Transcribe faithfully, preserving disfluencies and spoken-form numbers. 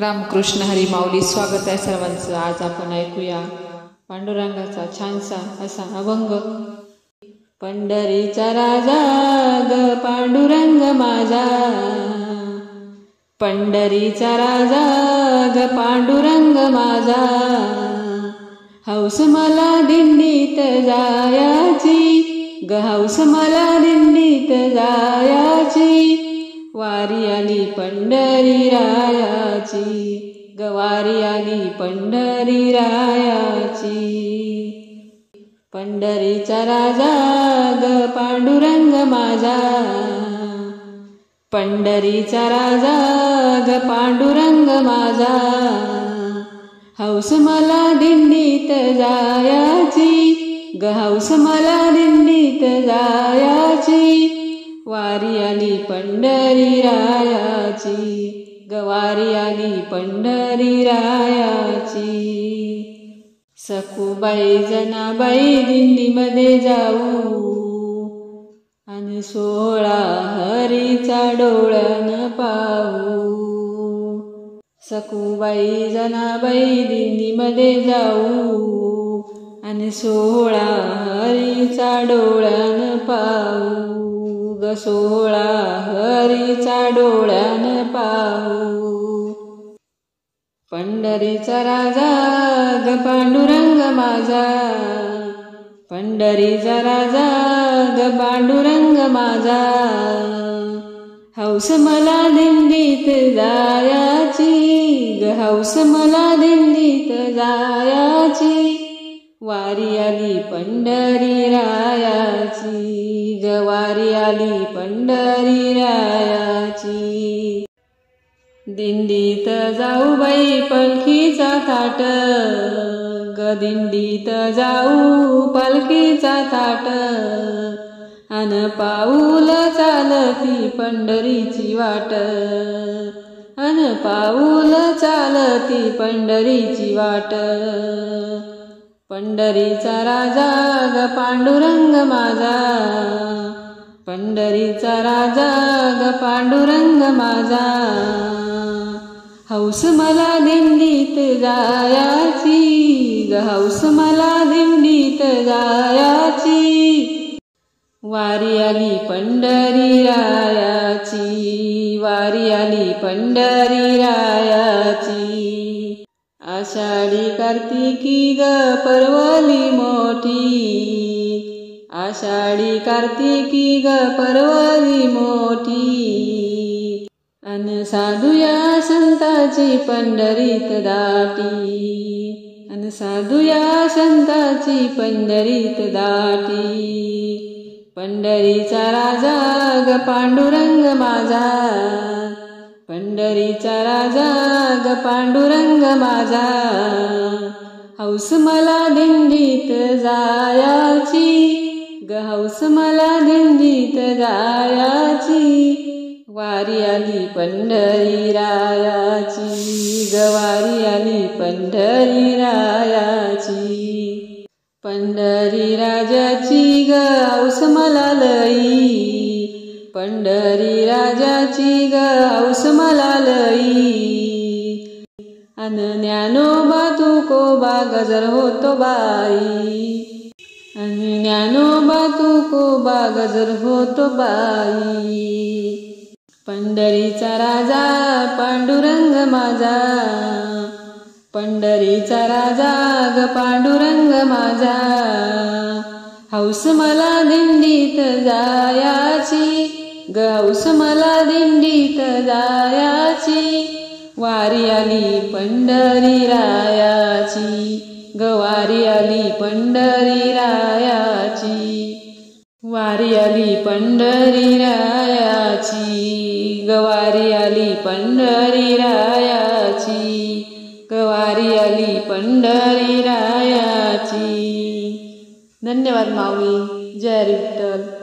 रामकृष्ण हरी माऊली. स्वागत आहे सर्वांचं. आज आपण ऐकूया पांडुरंगाचा छानसा असा अभंग. पंढरीचा राजा ग पांडुरंग माझा, पंढरीचा राजा ग पांडुरंग माझा, हौस मला दिंडीत जायाची ग, हौस मला दिंडीत जायाची, वारी आली पंढरी रायाची ग, वारी आली पंढरी रायाची. पंढरीचा राजा ग पांडुरंग माझा, पंढरीचा राजा ग पांडुरंग माझा, हौस मला दिंडीत जायाची ग, हौस मला दिंडीत जायाची, वारी आली पंढरी रायाची ग, वारी आली पंढरी रायाची. सखूबाई जनाबाई दिंडीमध्ये जाऊ, आणि सोहळा हरीचा डोळ्यानं पाहू. सखूबाई जनाबाई दिंडीमध्ये जाऊ, आणि सोहळा हरीचा डोळ्यानं पाहू ग, सोहळा हरीचा डोळ्यानं पाहू. पंढरीचा राजा ग पांडुरंग माझा, पंढरीचा राजा ग पांडुरंग माझा, हौस मला दिंडीत जायाची ग, हौस मला दिंडीत जायाची, वारी आली पंढरी रायाची ग, वारी आली पंढरी रायाची. दिंडीत जाऊ बाई पालखीचा थाट ग, दिंडीत जाऊ पालखीचा थाट, अन पाऊल चालती पंढरीची वाट, अन पाऊल चालती पंढरीची वाट. पंढरीचा राजा ग पांडुरंग माझा, पंढरीचा राजा ग पांडुरंग माझा, हौस मला दिंडीत जायाची ग, हौस मला दिंडीत जायाची, वारी आली पंढरी रायाची, वारी आली पंढरी रायाची. आषाढी कार्तिकी ग पर्वली मोठी, आषाढी कार्तिकी ग पर्वली मोठी, अन साधूया संताची पंढरीत दाटी, अन साधूया संताची पंढरीत दाटी. पंढरीचा राजा ग पांडुरंग माझा, पंढरीचा राजा ग पांडुरंग माझा, हौस मला दिंडीत जायाची ग, हौस मला दिंडीत जायाची, वारी आली पंढरी रायाची ग, वारी आली पंढरी रायाची. पंढरी राजाची ग हौस मला लई, पंढरी राजाची ग हौस मला लई, अन ज्ञानोबा तुकोबा गजर होतो बाई, अन ज्ञानोबा तुकोबा गजर होतो बाई. पंढरीचा राजा पांडुरंग माझा, पंढरीचा राजा ग पांडुरंग माझा, हौस मला दिंडीत जायाची ग, हौस मला दिंडीत जायाची, वारी आली पंढरी रायाची ग, वारी आली पंढरी रायाची, वारी आली पंढरी रायाची ग, वारी आली पंढरी रायाची, ग वारी आली पंढरी रायाची. धन्यवाद माऊली. जय हरी विठ्ठल.